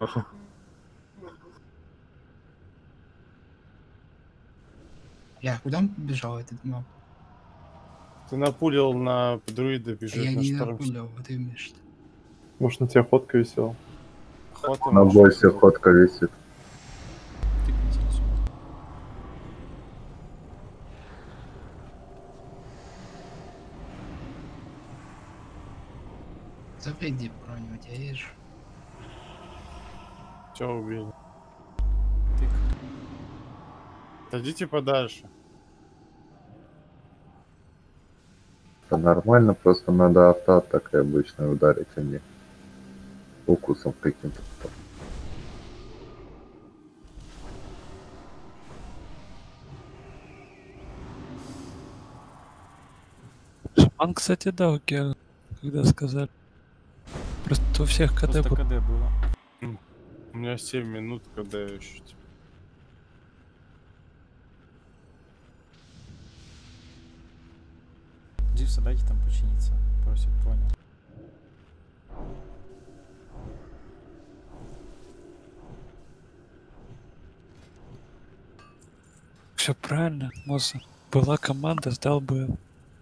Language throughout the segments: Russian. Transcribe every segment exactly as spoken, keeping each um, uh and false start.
Я куда он побежал, этот моб? Ты напулил на друида, А бежит я на не шторм. напулял, вот именно что. Может, на тебя фотка висела? Охота На может боссе быть. фотка висит. Заведи броню, у тебя есть же. Все убили. Отойдите подальше. Это нормально, просто надо авто так и обычно ударить, а не укусом каким-то. Шаман, кстати, дал Геру, когда сказали. Просто у всех КД Просто было. КД было. У меня семь минут, когда я еще. Дживса, дайте там починиться. Просит, понял. Все правильно, Моза. Была команда, сдал бы.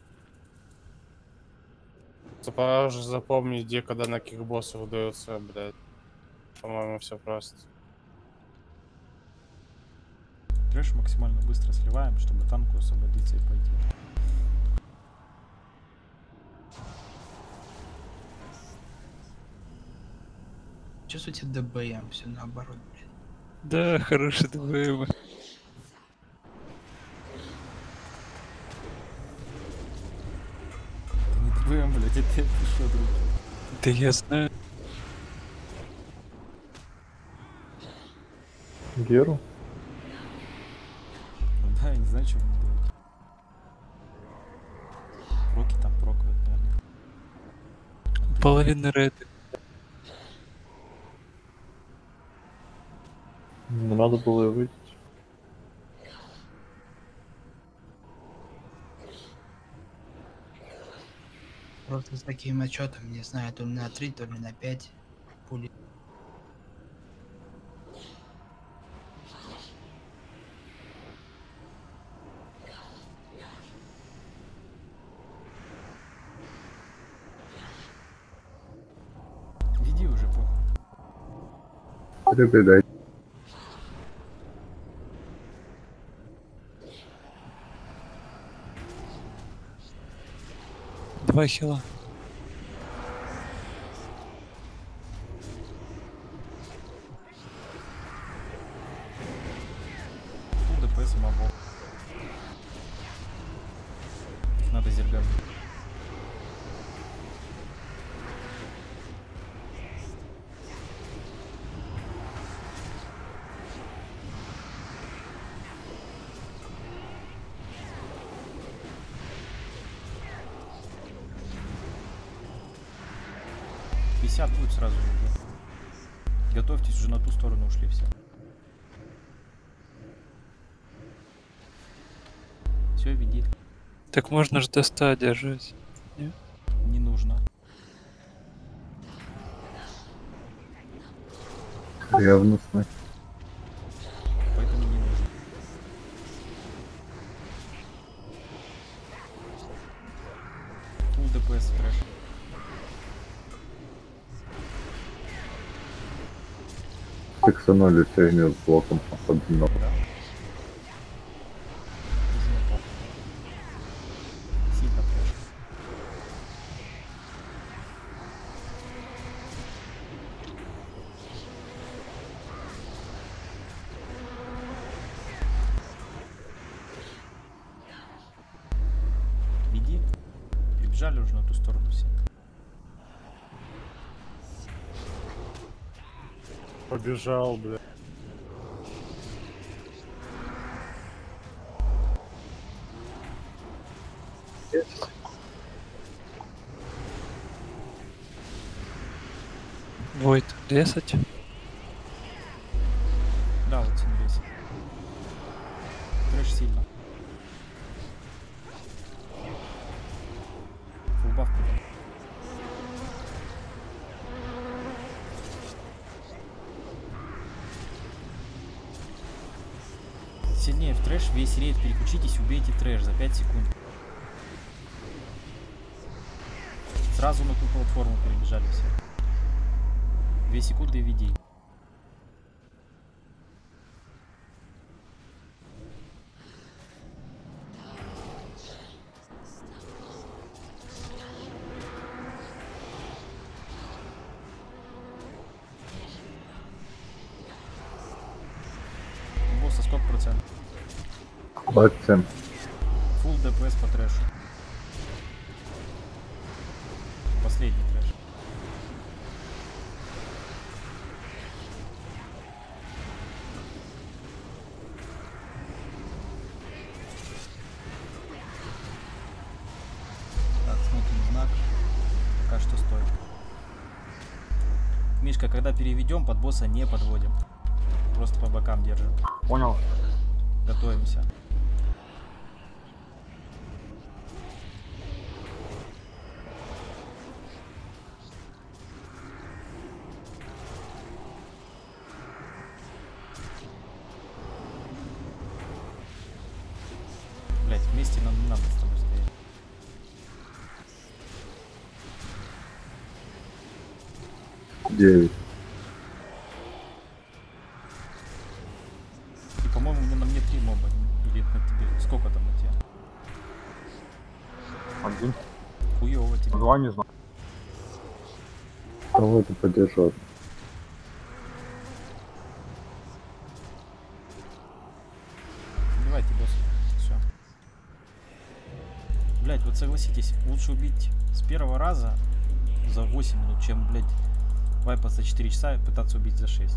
Пора уже запомнить, где когда на кикбоссов удается, блядь. По-моему, все просто. Трэш максимально быстро сливаем, чтобы танку освободиться и пойти. Чё у тебя ДБМ, все наоборот, блин. Да, хороший ДВМ. Это не ДВМ, блядь, это ты что, друг? Да я знаю. Геру? Ну да, я не знаю, что мне делать. Проки там прокают, наверное. Половина рейда. Не надо было ее выйти. Просто с таким отчетом, не знаю, то ли на три, то ли на пять пули. Веди уже, похуй. Перебедай. Два хила. Фул ДПС мобов. Их надо зергать. пятьдесят будет сразу же. Готовьтесь, уже на ту сторону ушли все. Все, веди. Так можно же до ста держать. Нет? Не нужно. Ревностно. Поэтому не нужно. Фул ДПС трэш. Фиксанули фигню с блоком под дно. Да. Сильно трэш. Веди. Прибежали уже на ту сторону все. Побежал, бля. Войт, резать. Да, вот весь. Трэш сильно. Фулбаф куда? сильнее в трэш, весь рейд переключитесь, убейте трэш за пять секунд. Сразу на ту платформу перебежали все. Две секунды и веди. Босса сколько процентов? Акцент. Фулл ДПС по трэшу. Последний трэш. Так, смотрим знак. Пока что стоит. Мишка, когда переведем, под босса не подводим. Просто по бокам держим. Понял. Готовимся. Блять, вместе нам не надо с тобой стоять. Девять. И, по-моему, на мне три моба. Или на тебе. Сколько там на тебе? Один. Хуёво тебе. Два не знаю. Кого-то поддержал. Убивайте босса. Все. Блять, вот согласитесь, лучше убить с первого раза за восемь минут, чем, блять, вайпаться четыре часа и пытаться убить за шесть.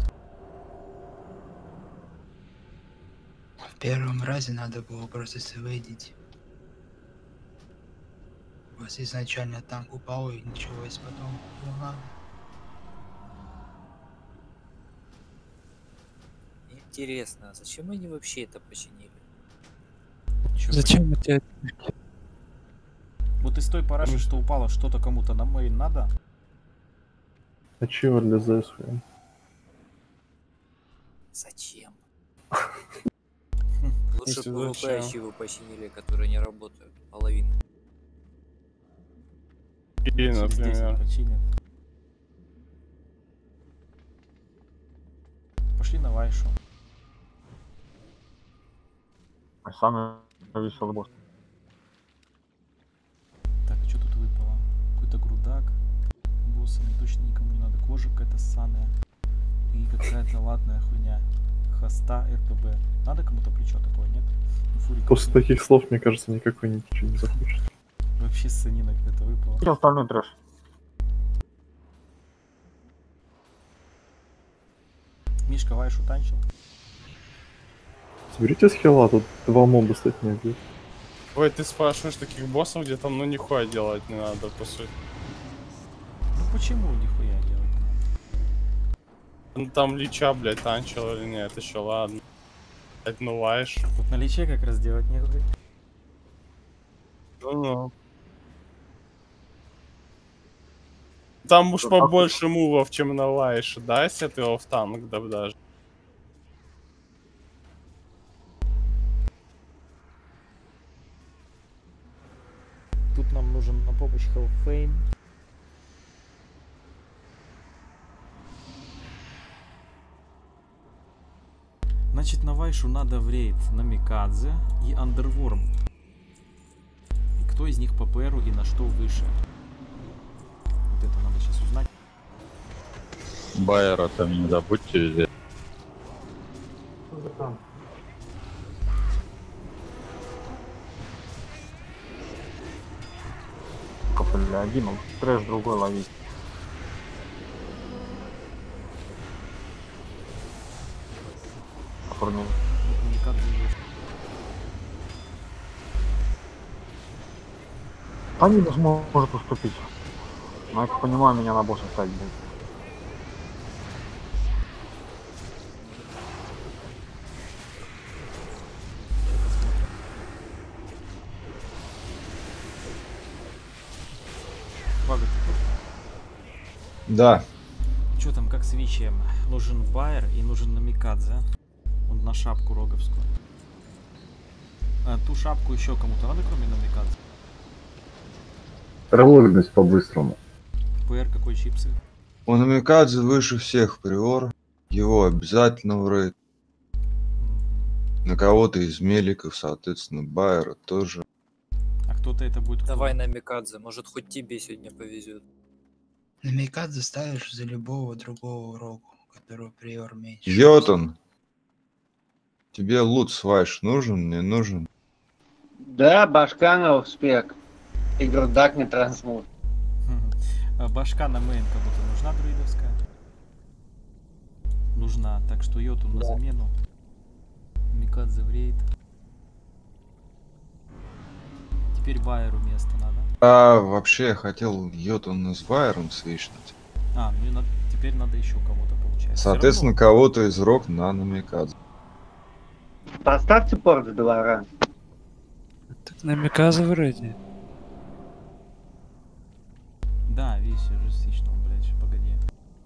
В первом разе надо было просто свейдить. У вас изначально танк упал и ничего, есть потом. Ага. Интересно, а зачем они вообще это починили? Чё Зачем эти... понять? Вот из той параши, что упало, что-то кому-то на мейн надо. А чего для ЗС? Зачем? Лучше Если ПВП зачем? ачивы починили, которые не работают. Половина. И, Здесь например. починят. Пошли на вайшу. Самый веселый босс. Так, что тут выпало? Какой-то грудак. Босса мне точно никому не надо. Кожа какая-то ссаная. И какая-то латная хуйня. Хоста РПБ. Надо кому-то плечо такое, нет? Ну, Фурик, После ну, таких слов, мне кажется, никакой ничего не захочет. вообще ссанина какая-то выпала. И остальной трэш. Мишка вайшу танчил. Соберите с хила, тут два моба стать не бьют. Ой, ты спрашиваешь таких боссов, где там, ну, нихуя делать не надо, по сути. Ну почему нихуя делать не надо? Ну, там лича, блядь, танчил или нет, еще ладно. Блядь, ну, вайш. Тут на личе как раз делать нехуй. Ну-ну. Там уж побольше мувов, чем на вайше, да, если ты его в танк, да, даже. Тут нам нужен на помощь Hellfane. Значит, на вайшу надо в рейд Намикадзе и Андерворм. И кто из них по ПРу и на что выше? Вот это надо сейчас узнать. Байера там не забудьте взять. Бля, один, он трэш другой ловить. Который не... Намикадзе есть. Они не сможет уступить. Но я как понимаю, меня на босса ставить будет. Вага, ты тут? Да. Что там, как с Вичем? Нужен Байер и нужен Намикадзе. Он на шапку роговскую. А, ту шапку еще кому-то надо, кроме намикадзе? Прологность по-быстрому. ПР какой чипсы? У намикадзе выше всех приор. Его обязательно в рейд. На кого-то из меликов, соответственно, Байера тоже. А кто-то это будет... Давай на Микадзе, может хоть тебе сегодня повезет. На Микадзе ставишь за любого другого рогу, которого приор меньше. Йотун, тебе лут свайш нужен, не нужен? Да, Башканов спек. И грудак не трансмут. А башка на мейн кому-то нужна друидовская? Нужна, так что Йоту на замену. Микадзе в рейд. Теперь Байеру место надо. А вообще я хотел Йотуна с Байером свичнуть. А, мне надо, теперь надо еще кого-то получается. Соответственно, кого-то из рок на намикадзе. Поставьте порт с двора. Так намикадзе в рейде. Да, видишь, я же стичнул, блядь, еще погоди.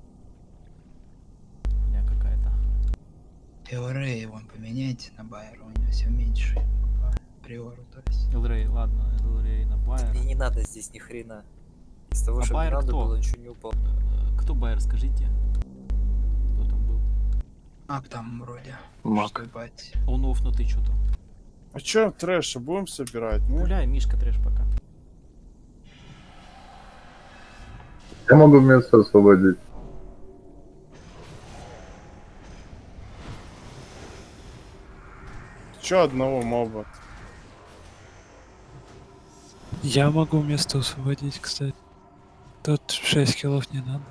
Хуйня какая-то. Элрей вон поменяйте на Байера, у него все меньше. По приору, то есть. Элрей, ладно, Элрей на Байер. Мне не надо здесь ни хрена. Из того, А что мне Байер надо кто? было, ничего не упало. Кто Байер, скажите? Кто там был? Маг там вроде. Маг. Что, бать. Он офнутый что-то. А чё, трэша будем собирать? Ну, Гуляй, Мишка, трэш пока. Я могу место освободить. чё одного моба? Я могу место освободить, кстати. Тут шесть киллов не надо.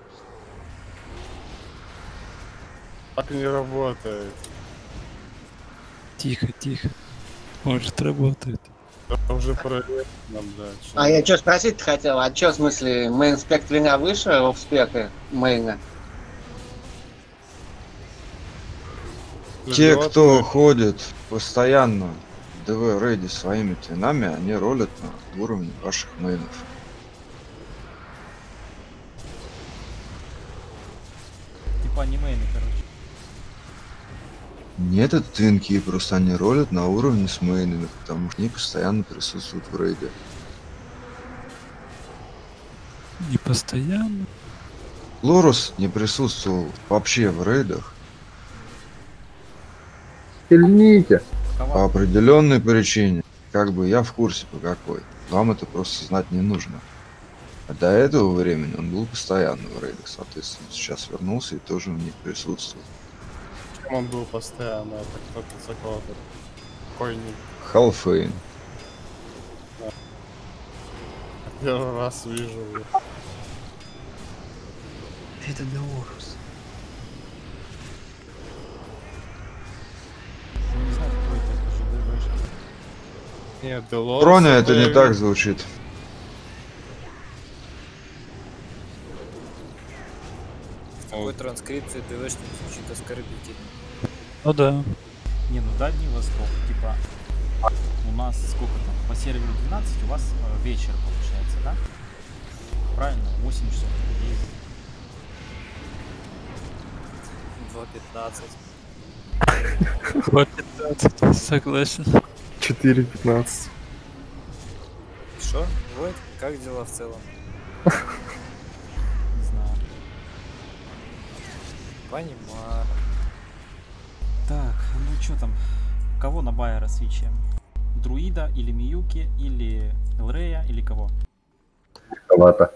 Так не работает. Тихо, тихо. Может, работает. Это уже проверено, блядь. что- А я что спросить хотел? А что в смысле, мейн спек меня выше офспека мейна? Те, Животные- кто ходит постоянно в ДВ рейде своими твинами, они ролят на уровне ваших мейнов. Типа анимейны, короче. Нет, это твинки, просто они ролят на уровне с мейнами, потому что они постоянно присутствуют в рейде. Не постоянно. Лорус не присутствовал вообще в рейдах Сильните. по определенной причине. Как бы я в курсе по какой. Вам это просто знать не нужно. А до этого времени он был постоянно в рейдах, соответственно, сейчас вернулся и тоже в них присутствует. Он был постоянно, это кто-то за кого-то. Какой-нибудь. Халфейн. Первый раз вижу. блядь. Это Деорус. Я не знаю, кто это, это же ДВшка. Нет, Делорус. Броня это не так звучит. В такой транскрипции ДВшник звучит оскорбительно. Ну да. Не, ну Дальний Восток, типа, у нас сколько там, по серверу двенадцать, у вас э, вечер получается, да? Правильно, восемь часов, девять. два пятнадцать. два пятнадцать, согласен. четыре пятнадцать. Что? Вот, как дела в целом? Не знаю. Понимаю. Так, ну что там? Кого на Байера свечаем? Друида или Миюки, или Элрея, или кого? Кого-то.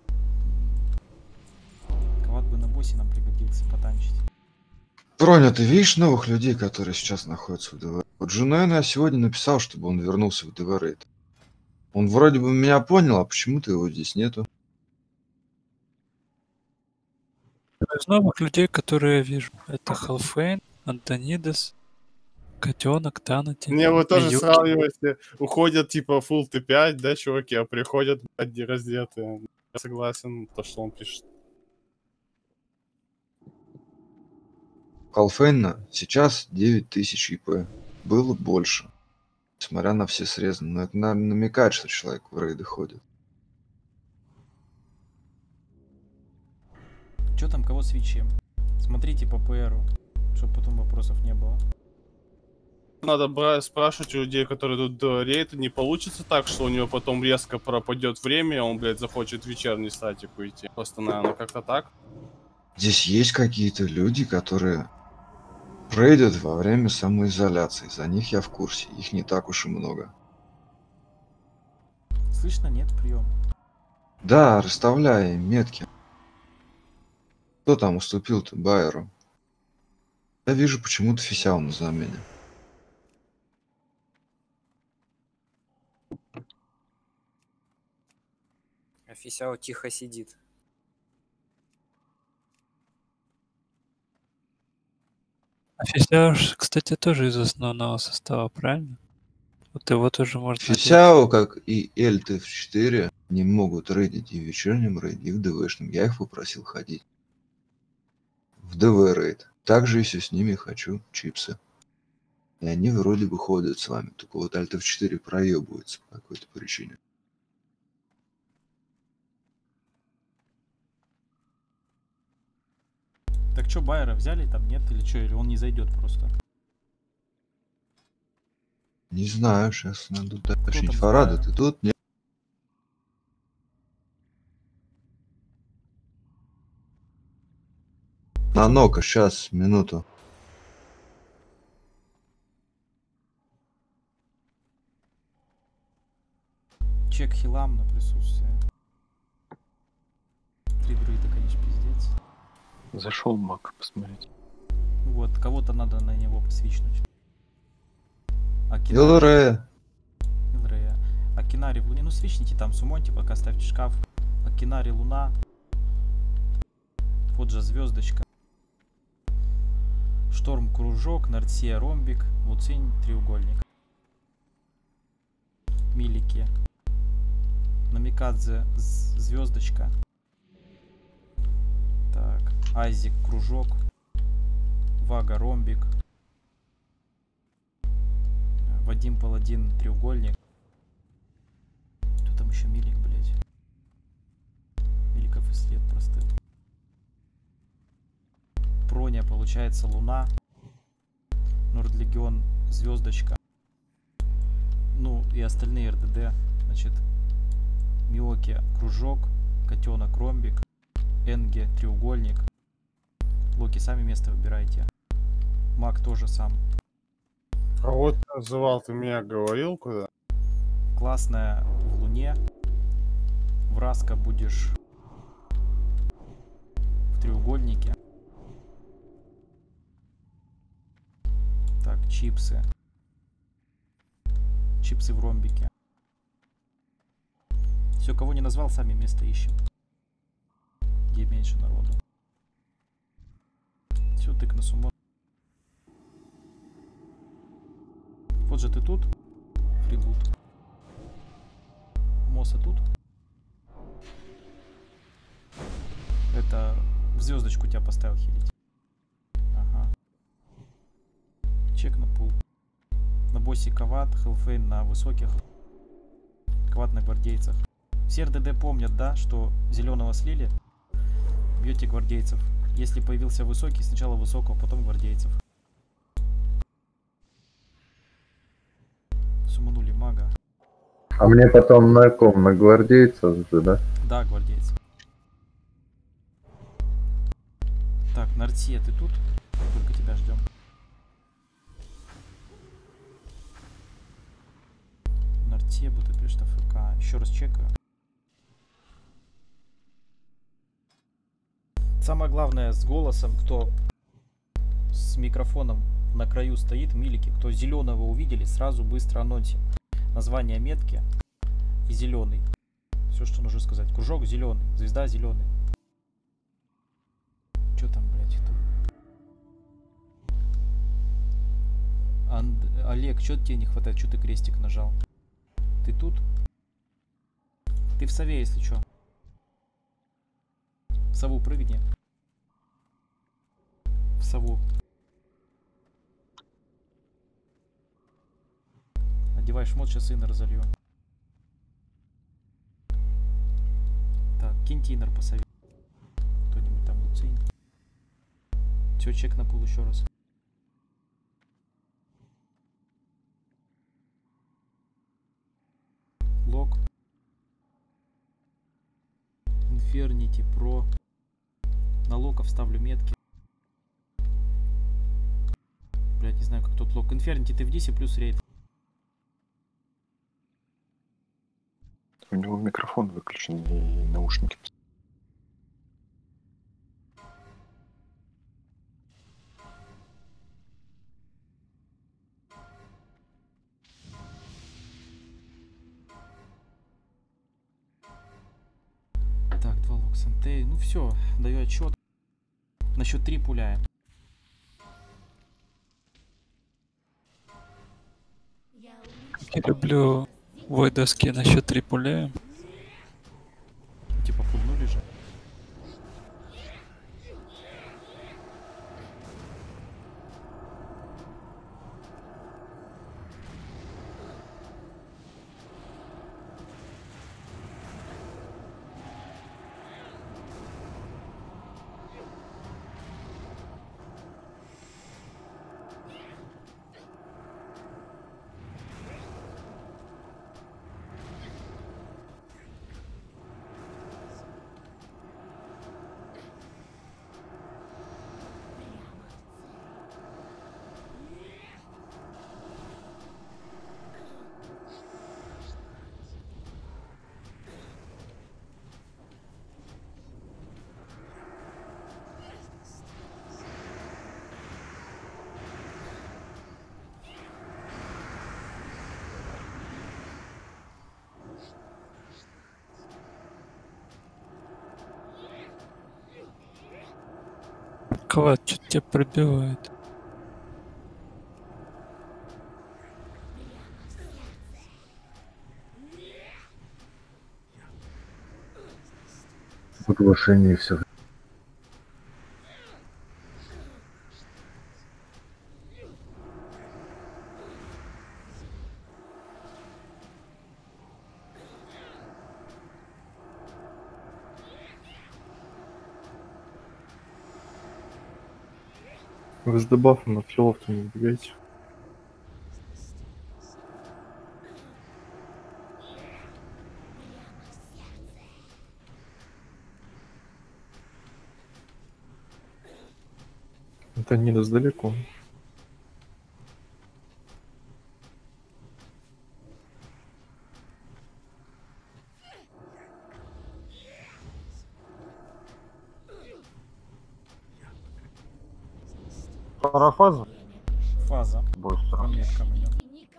Кават бы на боссе нам пригодился потанчить. Броня, ты видишь новых людей, которые сейчас находятся в ДВ? Вот Джунайна я сегодня написал, чтобы он вернулся в ДВ рейд. Он вроде бы меня понял, а почему-то его здесь нету. Из новых людей, которые я вижу, это Халфейн, Антонидес, Котенок, Танати. Мне вы тоже Миюки. сравниваете, уходят типа full ти пять, да, чуваки, а приходят, блядь, раздетые. Я согласен, то, что он пишет. Халфейна сейчас девять тысяч ИП. Было больше. Несмотря на все срезы. Но это, наверное, намекает, что человек в рейды ходит. Что там, кого свечем? Смотрите по ПРу, чтобы потом вопросов не было. Надо брать, спрашивать у людей, которые тут до рейда, не получится так, что у него потом резко пропадет время, и он, блядь, захочет вечерний статику идти. Просто, наверное, как-то так. Здесь есть какие-то люди, которые рейдят во время самоизоляции. За них я в курсе. Их не так уж и много. Слышно? Нет, прием. Да, расставляй метки. Кто там уступил-то Байеру? Я вижу почему-то Фисяу на замене. Офисяо тихо сидит. Офисяо, кстати, тоже из основного состава, правильно? Вот его тоже можно... Фисяо, как и эл тэ эф четыре, не могут рейдить и в вечернем рейде, и в ДВшном. Я их попросил ходить в ДВ рейд. Также если с ними хочу чипсы. И они вроде бы ходят с вами. Только вот эл тэ эф четыре проебывается по какой-то причине. Так что, Байера взяли там, нет? Или что? Или он не зайдет просто? Не знаю, сейчас надо уточнить. там Фарада, знает? ты тут? Нет? На нока, сейчас, минуту. Чек хилам на присутствие. Три друида, конечно, пиздец. Зашел маг посмотреть. Вот, кого-то надо на него посвичнуть. Илрея. Илрея. Акинари в луне. Ну, свичните там Сумонти, пока ставьте шкаф. Акинари луна. Вот же звездочка. Шторм кружок, Нартсия ромбик, Луцинь треугольник. Милики. Намикадзе звездочка. Так, Айзик кружок. Вага ромбик. Вадим Паладин треугольник. Кто там еще Милик, блять? Миликов и след простыл. Проня получается луна. Нордлегион звездочка. Ну и остальные эр дэ дэ. Значит, Миоки кружок, котенок ромбик, Энге треугольник. Локи, сами место выбирайте. Маг тоже сам. А вот называл, ты меня говорил куда? Классная в луне. Враска будешь в треугольнике. Так, чипсы. Чипсы в ромбике. Все, кого не назвал, сами место ищем. Где меньше народу. Все, тык на сумму. Вот же ты тут. Фрибут. Моса тут. Это в звездочку тебя поставил хилить. Ага. Чек на пул. На боссе Кават, Хелфейн на высоких. Кават на гвардейцах. Все эр дэ дэ помнят, да, что зеленого слили. Бьете гвардейцев. Если появился высокий, сначала высокого, потом гвардейцев. Суманули мага. А мне потом на ком? На гвардейцев же, да? Да, гвардейцы. Так, Нартия, ты тут? Только тебя ждем. Нартия, Будапешт, а эф ка. Еще раз чекаю. Самое главное с голосом, кто с микрофоном на краю стоит, милики, кто зеленого увидели, сразу быстро анонсим. Название метки и зеленый. Все, что нужно сказать. Кружок зеленый, звезда зеленый. Что там, блядь, кто? Анд... Олег, что тебе не хватает? Что ты крестик нажал? Ты тут? Ты в сове, если что. В сову прыгни. В сову. Одевай шмот, сейчас иннер разолью. Так, киньте иннер по сове. Кто-нибудь там Луцинь. Все, чек на пул еще раз. Инфернити про налогов ставлю метки. Блять, не знаю, как тут лог. Инфернити ты в дисе плюс рейд. У него микрофон выключен и наушники. Так, два локсантей. Ну все, даю отчет. На счет три пуляем. Я люблю войдоски на счет три пуляем. Типа пульнули же. Квад, что-то тебя пробивает. В оглашении все. Вы с дебафом от хилов-то не убегаете. Это не далеко. Вторая фаза. Фаза. Быстро. По меткам идем.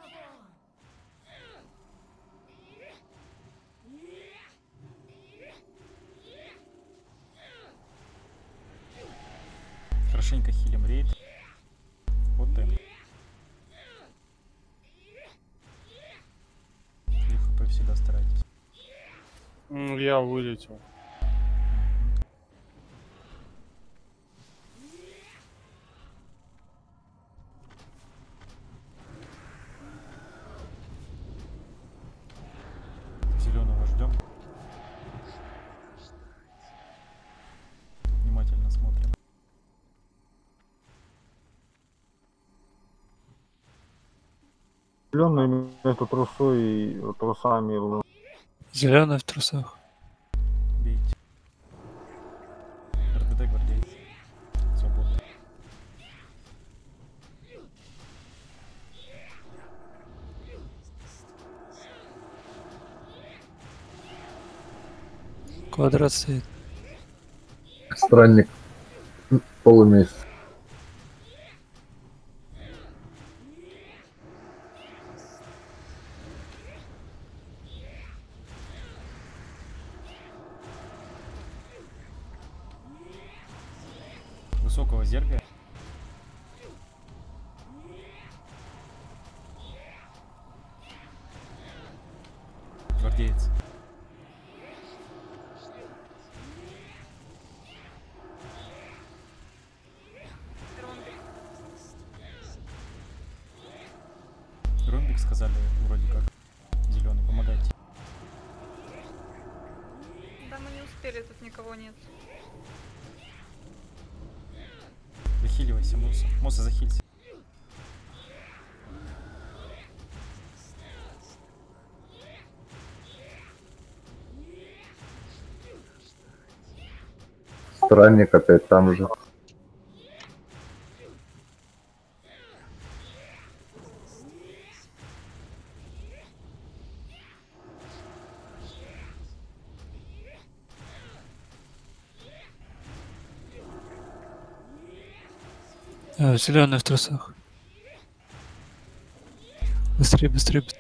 Хорошенько хилим рейд. Вот им. три хп всегда старайтесь. М, Я вылетел. Зеленого ждем. Внимательно смотрим. Зеленый между трусой и трусами. лу- Зеленый в трусах. Бейте. РДД гвардейцы. Свободно. Квадрат стоит. Странник. М, Полумесяц. Высокого зерга. Гвардеец. Ромбик сказали вроде как. Зеленый, помогайте. Да мы не успели, тут никого нет. Захиливайся, Муса. Муса, захилься. Странник опять там же. А, зеленый в трусах. Быстрее, быстрее, быстрее.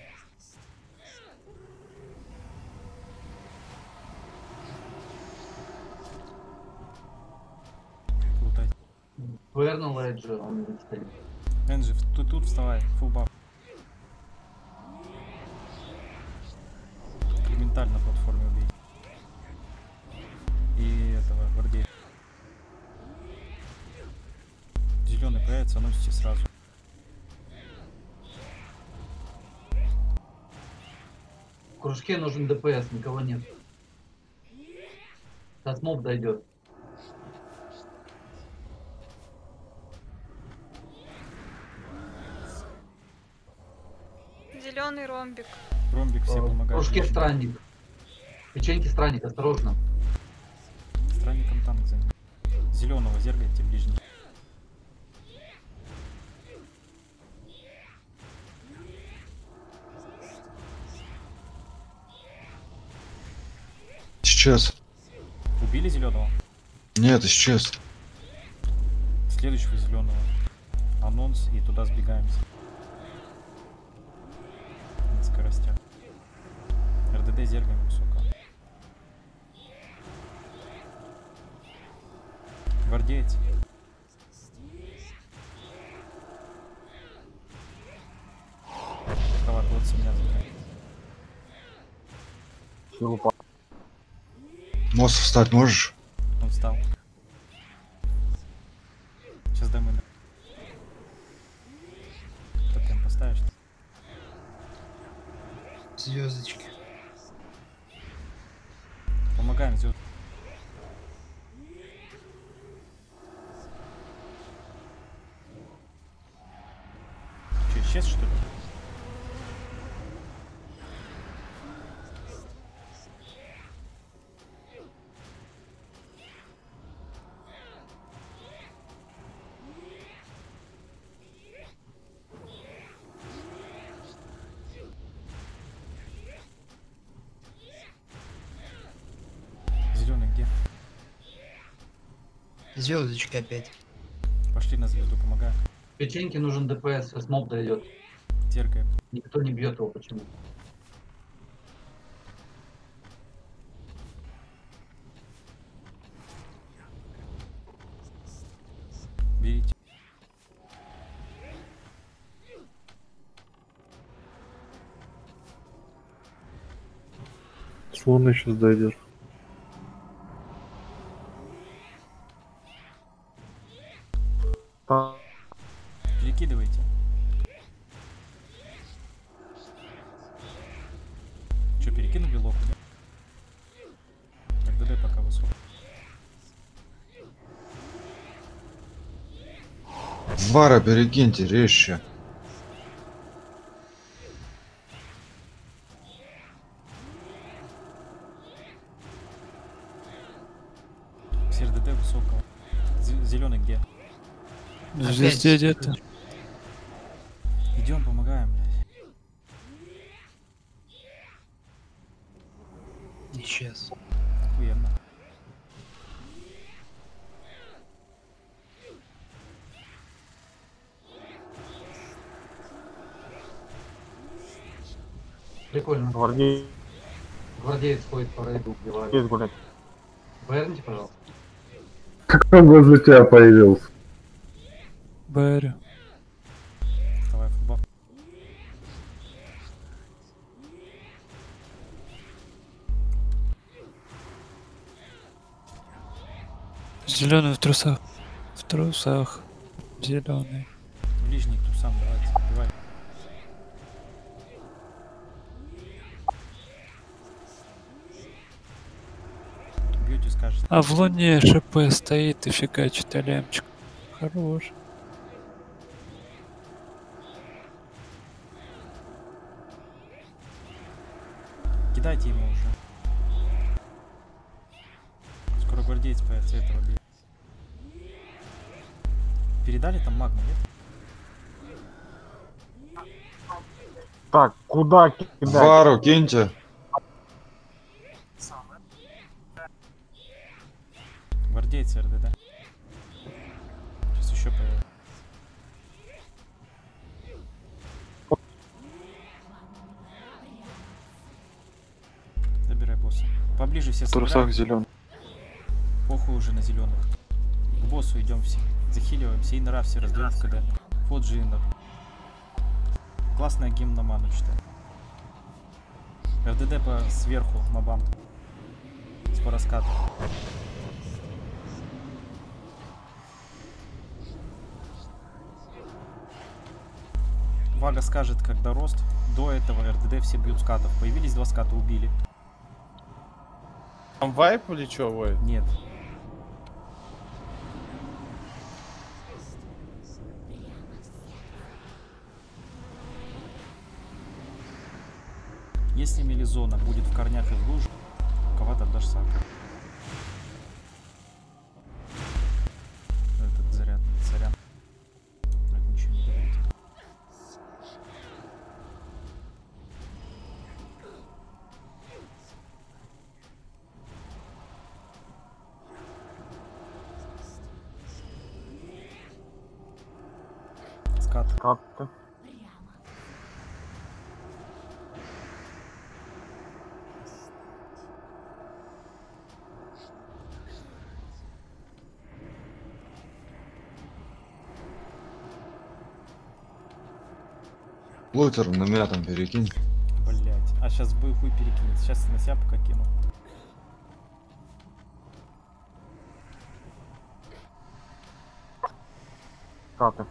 Плутать. Вернул Эджи, он не стоит. Энджи, тут, тут вставай, фул баф. Элементарь на платформе убей. И этого, гвардей. Зеленый появится, носите сразу. В кружке нужен ДПС, никого нет. Сейчас моб дойдет. Зеленый ромбик. Ромбик все В помогают. кружке ближним. странник. Печеньки странник, осторожно. Странником танк за ним. Зеленого зергайте ближний. Сейчас. Убили зеленого? Нет, сейчас. Следующего зеленого. Анонс и туда сбегаемся. На скоростях. РДД зергаем высоко. Гвардеец. Давай, вот с меня забирай. Силу по... Мост встать можешь? Он встал. Сейчас дай мы. Тотем поставишь? Звездочки. Помогаем звезд. Че, исчез что ли? Зеленый где? Звездочки опять. Пошли на звезду, помогаем. Печеньки нужен ДПС, сейчас моб дойдет. Теркаем. Никто не бьет его почему. Берите. Слон сейчас дойдет. Перекидывайте. Че, перекинули локу, да? РДД пока высок. Вара перекиньте резче. С РДД высокого. Зеленый где? Звезде где-то. Идем, помогаем, блядь. Исчез. Охуенно. Прикольно. Гвардей... Гвардеец ходит по рейду, убивает. Есть гулять. Верните, пожалуйста. Как он возле тебя появился? Бэрю. Давай, футбол. Зеленый в трусах. В трусах. Зеленый. Ближний кто сам, давайте, убивай. Бьете, скажете. А в луне ШП стоит и фигачит алямчик. Хорош. Кидайте ему уже. Скоро гвардеец появится, этого бей. Передали там магму, нет? Так, куда кидать? Вару киньте. Гвардейцы РДД. Сейчас еще появится. Забирай босса. Поближе все В трусах зеленый. Похуй уже на зеленых. К боссу идем все. Захиливаемся. Инра все раздаем в КД. Фоджи Инр. Классная гимн на ману, считаю. РДД по сверху мобам. С пораскатом. Вага скажет, когда рост. До этого РДД все бьют скатов. Появились два ската, убили. Там вайп или чё, Вой? Нет. Если мелизона будет в корнях и в луже, кого-то отдашь саку. Этот заряд, сорян. Вроде ничего не дает. Скат. Скат-то. Лутер на меня там перекинь. Блять. А сейчас бы хуй перекинет. Сейчас на себя пока кину. Скаты.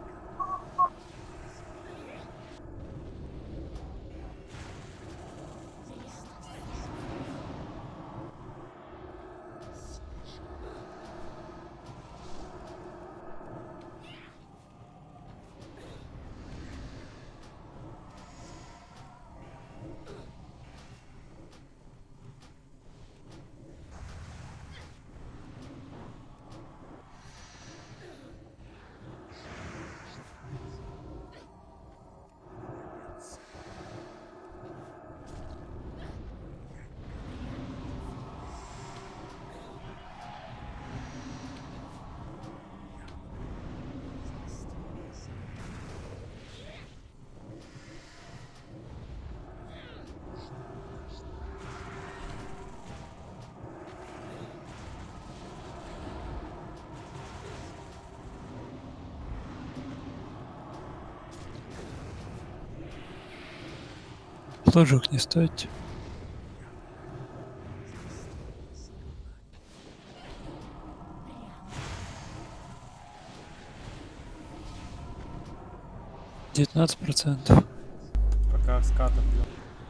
Ложек не ставьте. девятнадцать процентов. Пока скатов бьет.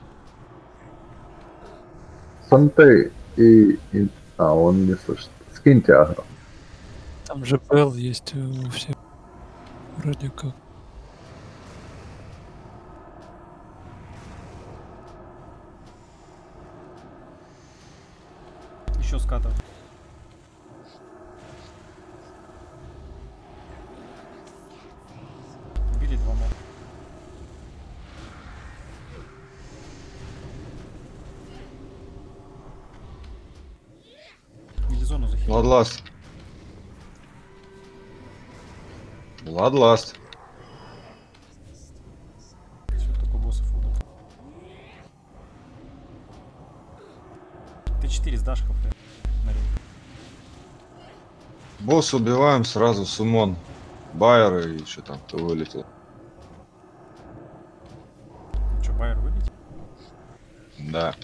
Санте и, и... А, он не слышит. Скиньте агро. Там же Белл есть у всех. Вроде как. Еще скатов. Убили два моба. Мелизону захилили. Бладласт. Бладласт. Все, только боссов удат. Т четыре сдашь хп. На рейд. Босс убиваем сразу, сумон. Байер и что там, кто вылетел. Че, Байер вылетел? Да.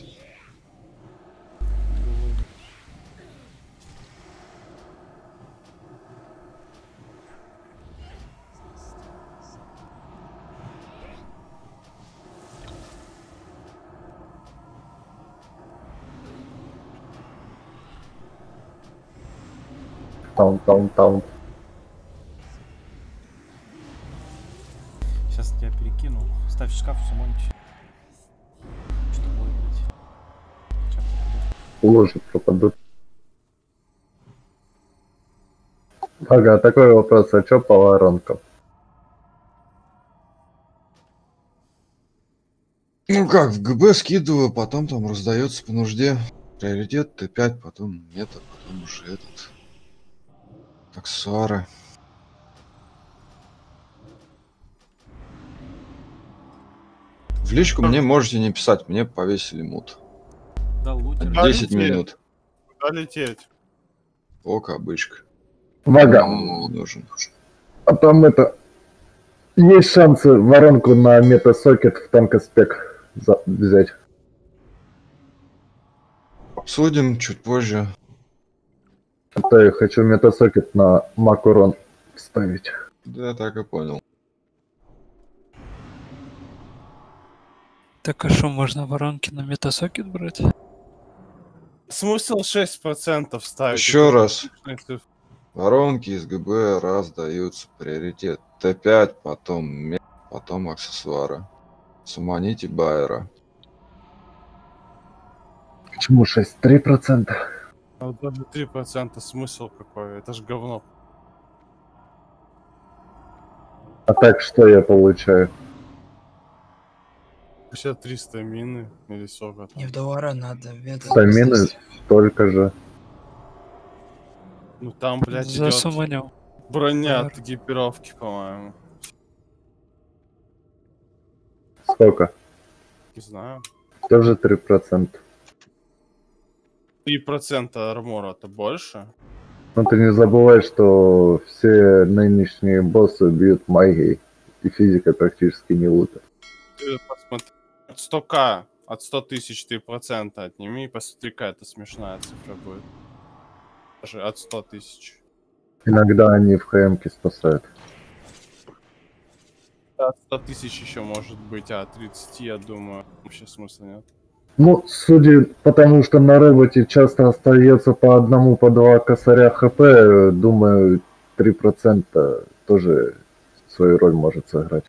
Таун, таун, таун. Сейчас тебя перекину. Ставь в шкаф, сумонить. Что будет, блядь? Чем Ложи пропадут. Ага, такой вопрос, а чё по воронкам? Ну как, в ГБ скидываю, потом там раздается по нужде. Приоритет Т пять, потом мета, потом уже этот. Аксессуары. В личку мне можете не писать, мне повесили мут. Да, лутер. десять минут. Куда лететь? Ока, обычка. Вага. Не нужен. А там это... Есть шансы воронку на метасокет в танкоспек за- взять. Обсудим чуть позже. А то я хочу метасокет на макурон вставить. Да, так и понял. Так а что, можно воронки на метасокет брать? Смысл шесть процентов ставить. Еще Это раз. отличная Воронки из ГБ раздаются. Приоритет Т пять, потом мет, потом аксессуары. Суманите байера. Почему шесть? три процента. А даже три процента смысл какой? Это ж говно. А так что я получаю? пятьдесят триста мины или сколько там. Не в доллара надо. это Стамины здесь. столько же. Ну там, блядь, идет Засуманил. броня Бар. от экипировки, по-моему. Сколько? Не знаю. Тоже три процента. три процента армора это больше? Но ты не забывай, что все нынешние боссы бьют магией. И физика практически не лутает. Ты посмотри. От сто ка, от сто тысяч три процента отними, и посмотри, какая это смешная цифра будет. Даже от сто тысяч. Иногда они в ХМ-ке спасают. От ста тысяч еще может быть, а от тридцати, я думаю, вообще смысла нет. Ну, судя потому, что на роботе часто остается по одному, по два косаря ХП, думаю, три процента тоже свою роль может сыграть.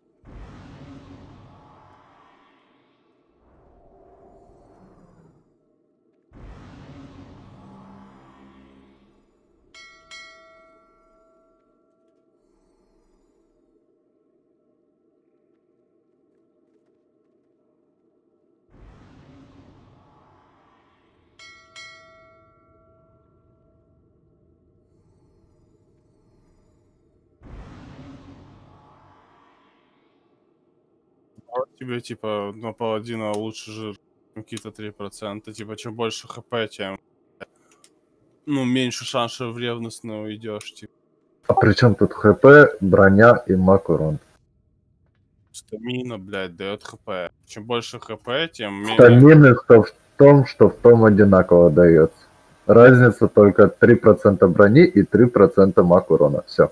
Вот тебе, типа, на паладина лучше жир. Какие-то три процента. Типа, чем больше хп, тем... Ну, меньше шансов в ревностную уйдешь, типа. А при чем тут ХП, броня и маг урон? Стамина, блядь, дает хп. Чем больше хп, тем менее... Стамины в том, что в том одинаково дается. Разница только три процента брони и три процента маг урона. Все.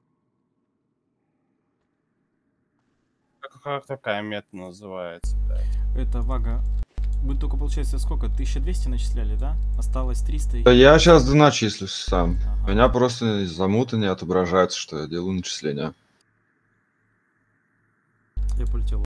Как, как такая мета называется, блядь? Это Вага. Вы только, получается, сколько? тысяча двести начисляли, да? Осталось триста и... Да я сейчас доначислюсь сам. Ага. У меня просто из-за мута не отображается, что я делаю начисления. Я полетел.